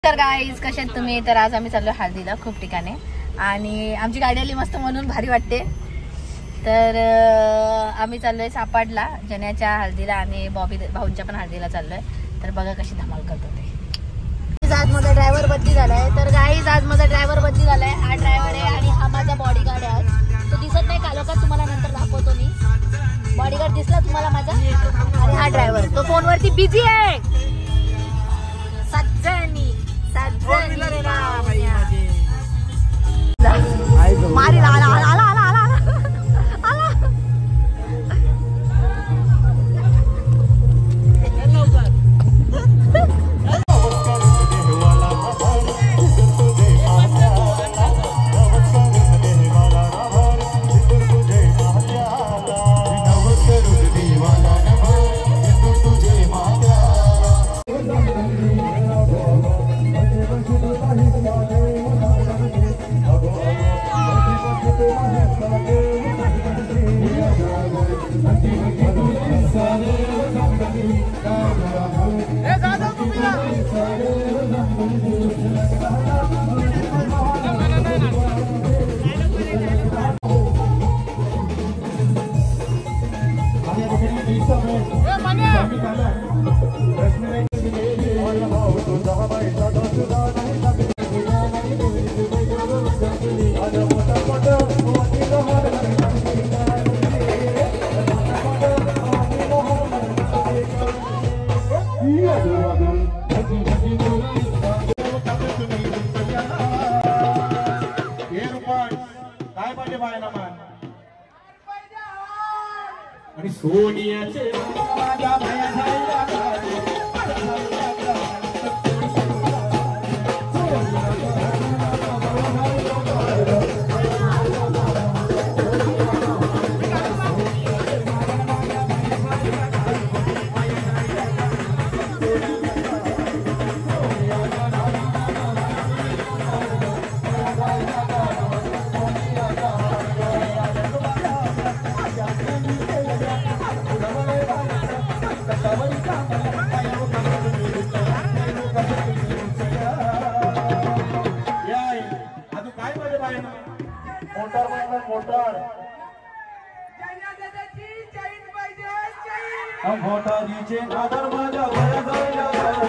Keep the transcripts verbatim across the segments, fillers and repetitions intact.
तर गाईज कशात तुम्ही. तर आज आम्ही चाललो हळदीला खूप ठिकाणी आणि आमची गाडी आली मस्त म्हणून भारी वाटते. तर आम्ही चाललोय सापाडला जन्याच्या हळदीला आणि बॉबी भाऊंच्या पण हळदीला चाललोय. तर बघा कशी धमाल करतो ते. आज माझा ड्रायव्हर बदली झालाय. तर गाईज आज माझा ड्रायव्हर बदली झालाय. हा ड्रायव्हर आहे आणि हा माझा बॉडीगार्ड आहे. तो दिसत नाही कालो का, तुम्हाला नंतर दाखवतो मी. बॉडीगार्ड दिसला तुम्हाला माझा. आणि हा ड्रायव्हर तो फोनवरती बिझी आहे. सज्जनी मारी आला आला आला आला आला आला आणि सोनियाचे माझ्या मोटारीचे नादर माझ्या वया जायला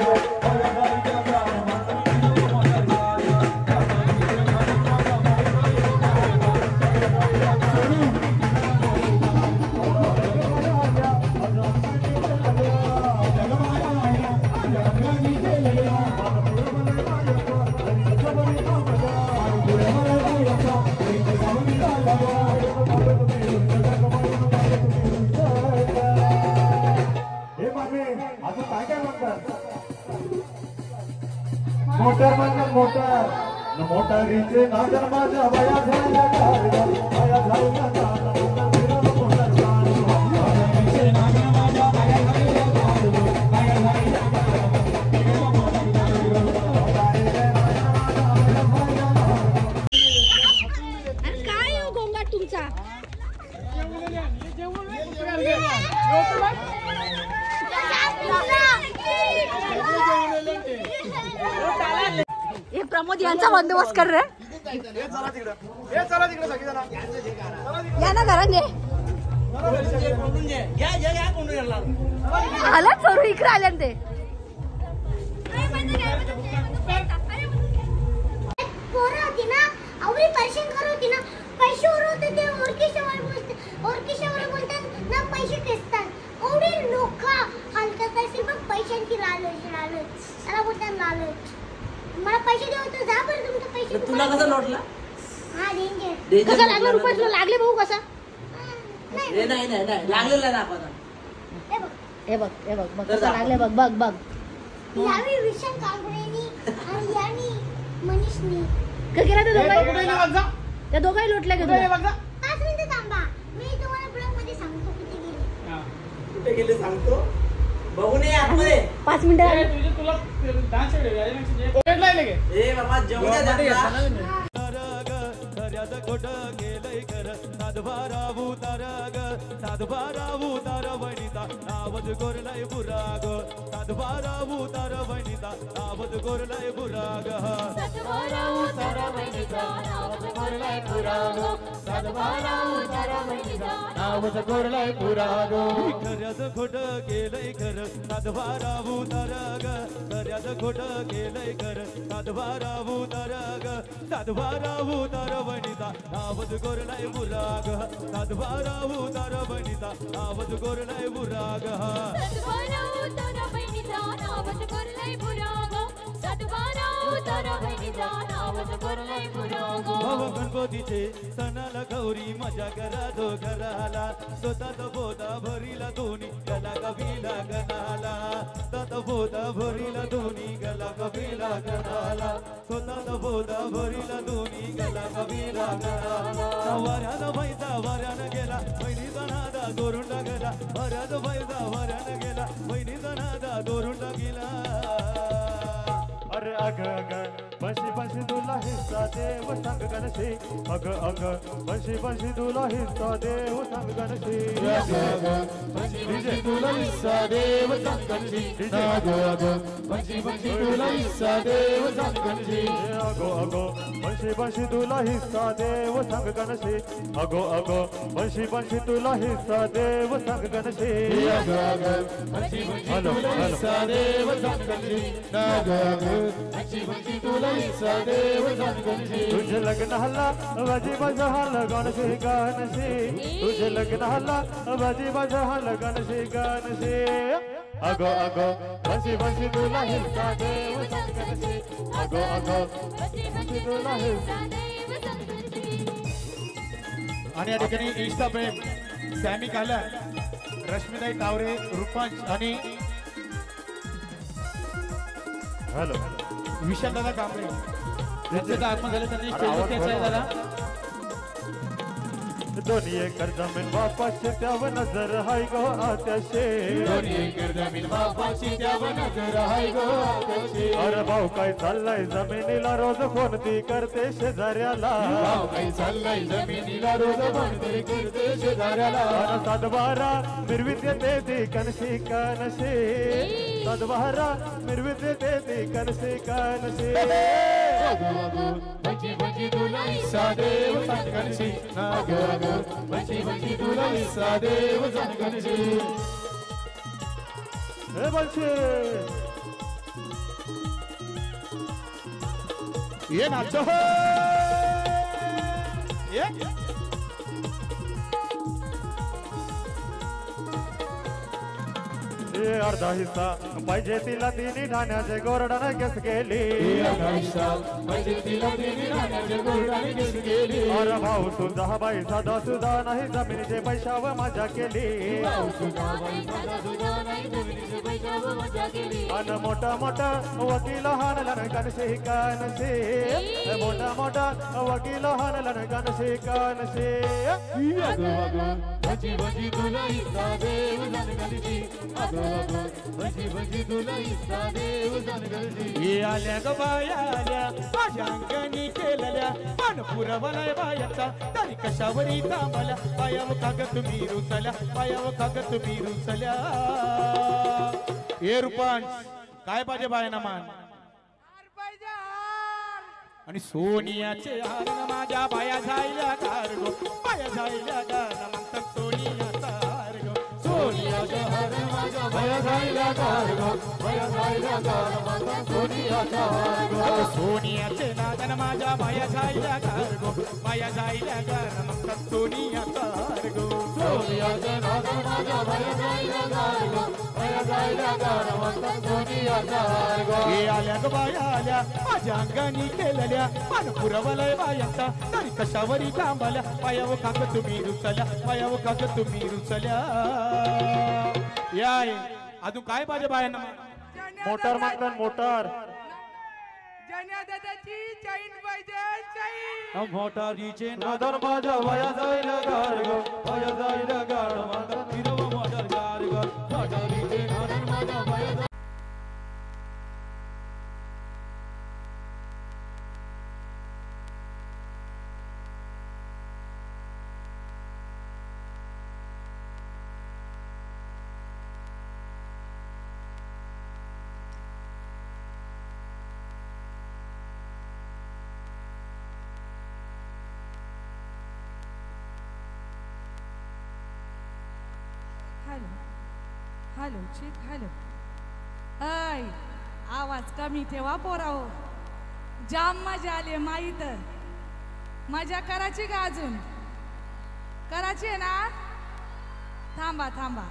मोटर म्हणजे मोटर मोटारीचे नादर माझ्या वया झाल्या वया झाल्या काय हो गोंगाट तुमचा. हे प्रमोद यांचा बंदोबस्त कर रे. या ना घरात आला चोरू इकडे आल्या ते. पैशांची लालच लालच त्याला बोलतात लालच. मला पैसे देऊ तर जा बरं तुमचे पैसे. तुला कसं लोटला. हा डेंजर. कसं लागलं रुपये तुला लागले भाऊ कसा. नाही नाही नाही लागलेला दाखव. हे बघ हे बघ हे बघ बघ कसं लागले बघ बघ बघ. यावी विशाल कांबळेनी आणि यानी मनीषनी काय केलं ते दोघांनी. त्या दोघांनी लोटल्या का तुला. पाच मिनिटं थांबा मी तुम्हाला ब्लॉग मध्ये सांगतो कुठे गेले. कुठे गेले सांगतो. बघून ये आतमध्ये. पाच मिनिटं तुला ए बाबा जेवढ्या खऱ्यात खोट केलंय खरं सातबारा उतार ग सातबारा उतार वनिता नावच गोरलाय बुरा ग सातबारा उतार वनिता नावच गोरलाय बुरा ग सातबारा उतार वनिता नावच गोरलाय बुरा ग सातबारा उतार वनिता नावच गोरलाय बुरा ग खऱ्यात खोट केलंय खरं सातबारा उतार ग खऱ्यात खोट केलंय खरं सातबारा उतार ग सातबारा उतार वनिता नावच गोरलाय बुरा ग सातबारा उतार वनिता नावच गोरलाय बुरा ग सातबारा उतार वनिता नावच गोरलाय बुरा ग सातबारा उतार वनिता नावच गोरलाय बुरा ग भाव गणपतीचे सणाला गौरी मजा करा दो घराला स्वतःत बोधा भरीला दोन्ही गला कवीला गणाला तात बोधा भरीला दोन्ही गला कवीला गणाला स्वतःत बोधा भरीला दोन्ही गला कवीला गणाला वाऱ्यानं पैसा वाऱ्यानं गेला बहिणीचा नादा दोरून टाकला वाऱ्यात पैसा वाऱ्यानं गेला बहिणीचा नादा दोरून टाकीला अरे अग अग बंशी बंशी तुला हिस्सा देव सांग गणशी अग अग बंशी बंशी तुला हिस्सा देव सांग गणशी अग अग बंशी बंशी तुला हिस्सा देव सांग गणशी अग अग बंशी बंशी तुला हिस्सा देव सांग गणशी अगो अगो बंशी बंशी तुला हिस्सा देव सांग गणशी अगो अगो बंशी बंशी तुला हिस्सा देव सांग गणशी अग अग बंशी बंशी तुला हिस्सा देव सांग गणशी अग अग बंशी बंशी तुला हिस्सा देव सांग गणशी तुझे लग्न हल्ला बाजी बाजा हल्ला गणशी गणशी तुझे लग्न हल्ला बाजी बाजा हल्ला गणशी गणशी अगो अगो बंशी बंशी तुला हिस्सा देव सांग गणशी अगो अगो बंशी बंशी तुला हिस्सा देव सांग गणशी आणि या ठिकाणी इंस्टा प्रेम सॅमी काला रश्मीताई तावरे रुपांश आणि हॅलो विशालदादा कांबळे यांचं आगमन झालं त्यांनी स्टेजवर त्याचा झाला दोन्ही एकर जमीन बापाची त्यावर नजर हाय गो आत्याशे दोन्ही एकर जमीन बापाची त्यावर नजर हाय गो आत्याशे अरे भाऊ काय चाललंय जमिनीला रोज कोणती करते शेजाऱ्याला भाऊ काय चाललंय जमिनीला रोज कोणतरी करते शेजाऱ्याला अरे सातबारा मिरवीत येते ती कणशी कणशी सातबारा मिरवीत येते ती कणशी कणशी अगो अगो बंशी बंशी तुला हिस्सा देव सांग गणशी अगो अगो बंशी बंशी तुला हिस्सा देव सांग गणशी हे बंशी ये नाचो हो ये हे अर्धा हिस्सा पाहिजे तिला तिन्ही ठाण्याचे गोरडाने केस गेली अर्धा हिस्सा पाहिजे तिला तिन्ही ठाण्याचे गोरडाने केस गेली अरे भाऊ तुझा बाई साधा सुद्धा नाही जमिनीचे पैशावर मजा केली भाऊ सुद्धा बाई साधा सुद्धा नाही जमिनीचे पैशावर मजा केली अन मोठा मोठा वकील हाणला न कणशी कणशी मोठा मोठा वकील हाणला न कणशी कणशी अगो अगो बंशी बंशी तुला हिस्सा देव सांग गणशी अगो अगो बंशी बंशी तुला हिस्सा देव सांग गणशी ये आल्या ग बाया आल्या माझ्या अंगानी केलेल्या पण पुरवलाय बायाचा तरी कशावरी थांबल्या पायाव काग तुम्ही रुचल्या पायाव काग तुम्ही रुचल्या हे रुपांश काय पाहिजे बायना मान आणि सोनियाचे हार न माझ्या बाया जायला कार गो बाया जायला कार म्हणतात सोनियाचा हार गो सोनियाच्या हार माझ्या बाया जायला कार गो बाया जायला कार म्हणतात सोनियाचा हार गो सोनियाचे नादन माझ्या बाया जायला कार गो बाया जायला कार म्हणतात सोनियाचा हार गो सोनियाच्या नादन माझ्या बाया जायला कार गो बाया जायला कार म्हणतात सोनियाचा हार गो हे आल्या ग बाया आल्या माझ्या अंगानी केलेल्या पण पुरवलाय बायाचा तरी कशावरी थांबल्या पायाव काग तुम्ही रुचल्या पायाव काग तुम्ही रुचल्या याय अजून काय पाहिजे बायांना मोटर मागतात मोटर जन्या दादाची चैन पाहिजे चैन मोटारीचे नादर माझ्या वया जायला गार ग वया जायला गार माझा फिरव मोटर गार ग मोटारीचे नादर माझ्या वया हॅलो हॅलो चेक हॅलो. ऐ आवाज कमी ठेवा पोराओ. जाम मजा आली माहीत. मजा करायची का अजून? करायची आहे ना? थांबा थांबा.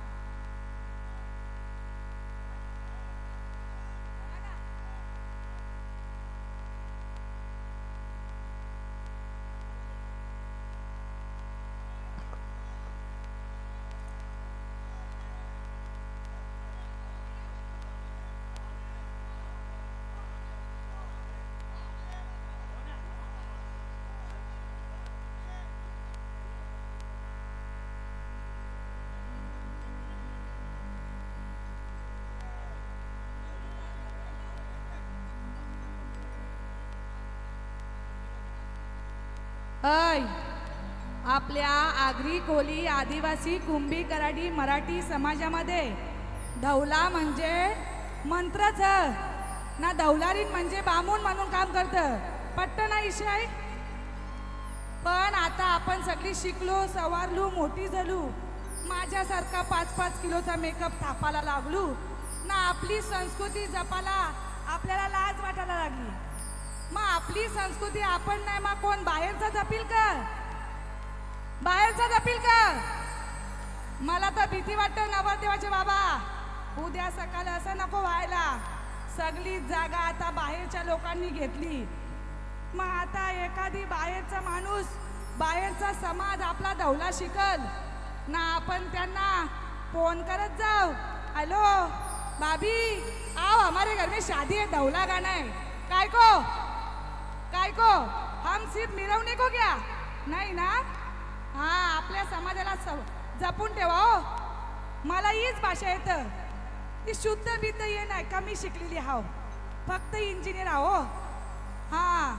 ऐ आपल्या आगरी कोली आदिवासी कुंभी कराडी मराठी समाजामध्ये धौला म्हणजे मंत्रच ना. धौलारीन म्हणजे बामून म्हणून काम करतं. पट्ट ना इशाय. पण आता आपण सगळी शिकलो सवारलो मोठी झालो. माझ्यासारखा पाच पाच किलोचा मेकअप थापाला लागलो ना. आपली संस्कृती जपाला आपल्याला लाज वाटायला लागली. मग आपली संस्कृती आपण नाही मग कोण बाहेरचा जपील का? बाहेरचा जपील का? मला तर भीती वाटतं नवरदेवाचे बाबा. उद्या सकाळी असं नको व्हायला. सगळी जागा आता बाहेरच्या लोकांनी घेतली. मग आता एखादी बाहेरचा माणूस बाहेरचा समाज आपला धौला शिकल ना. आपण त्यांना फोन करत जाऊ. हॅलो भाभी आओ हमारे घर में शादी है. धौला गाना है. काय को काय को हम सिर्फ मिरवणे को क्या नाही ना. हा आपल्या समाजाला जपून ठेवा हो. मला हीच भाषा येतं. ती शुद्ध बिद्ध ये नाही कमी शिकलेली हाव. फक्त इंजिनियर आहो. हा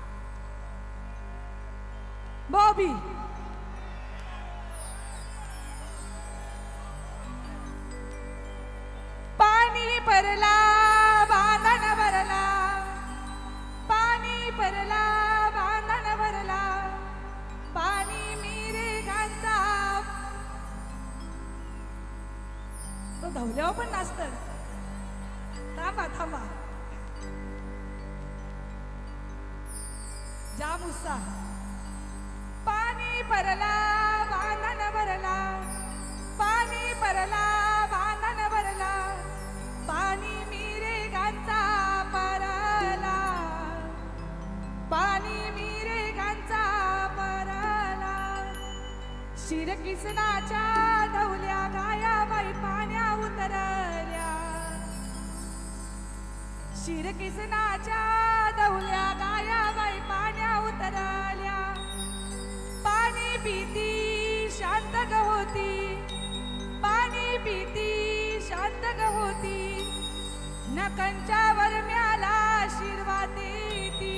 बॉबी पाणी भरला बांधण भरला. पाणी भरला बांधण भरला. पाणी मिरे घाचा. तो धवल्यावर पण नाचत. थांबा थांबा. जाम उत्साह. पाणी भरला बांधण भरला. पाणी भरला बांधण भरला. पाणी मिरे घाचा परला. पाणी मिरे घाचा परला. शिर किसनाच्या धवल्या गाया बाई पाण्या उतरल्या. शिर किसनाच्या धवल्या गाया बाई पाण्या उतरल्या. पाणी पिती शांत ग होती. पाणी पिती शांत ग होती. नकांच्यावर म्याला आशीर्वाद देती.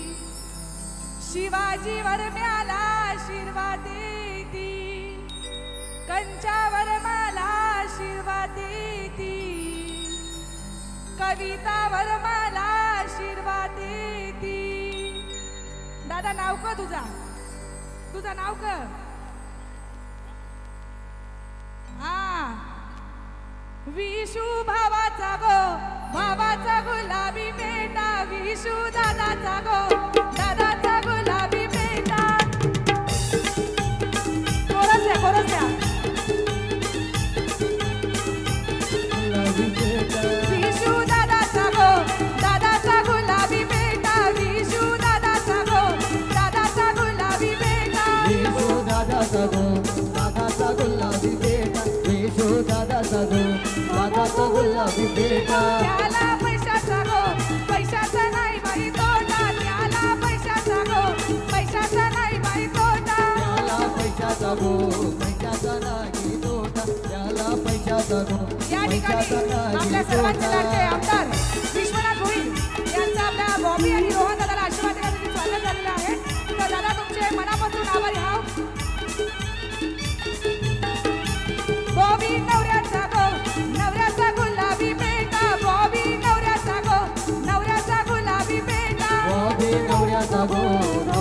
शिवाजीवर म्याला आशीर्वाद देती. कंचावर मला आशीर्वाद देती. कवितावर मला आशीर्वाद देती. दादा नाव का तुझा? तुझं नाव का? हा विशू भावाचा गो. भावाचा गुलाबी बेटा. विशू दादाचा गो. दादाचा गुलाबी बेटा. कोरस द्या कोरस द्या. विशू दादाचा गो. दादाचा गुलाबी बेटा. विशू दादाचा गो. दादाचा गुलाबी बेटा. विशू दादाचा गो. दादाचा गुलाबी बेटा. विशू दादाचा गो. दादाचा गुलाबी बेटा. त्याला पैशाचा गो. पैशाचा नाही बाई तोटा. त्याला पैशाचा गो. पैशाचा नाही बाई तोटा. त्याला पैशाचा गो. पैशाचा नाही तोटा. त्याला पैशाचा गो. या ठिकाणी आपल्या सर्वांचे लाडके आमदार विश्वनाथ भोईर यांचा आपल्या बॉबी आणि रोहन दादाला आशीर्वाद देण्यासाठी स्वागत झालेलं आहे. तर दादा तुमचे मनापासून आभारी आहोत. बॉबी नवऱ्याचा गो. नवऱ्याचा गुलाबी बेटा. बॉबी नवऱ्याचा गो. नवऱ्याचा गुलाबी बेटा. बॉबी नवऱ्याचा गो.